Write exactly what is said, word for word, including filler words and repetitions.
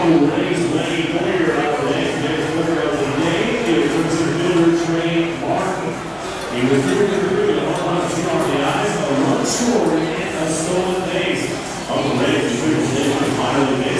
Uncle Ray's winning player of the next best player of the game is considered Trey Martin. He was contributed to one hundred R B Is, a run scoring, and a stolen base. Uncle Ray's contributed to highly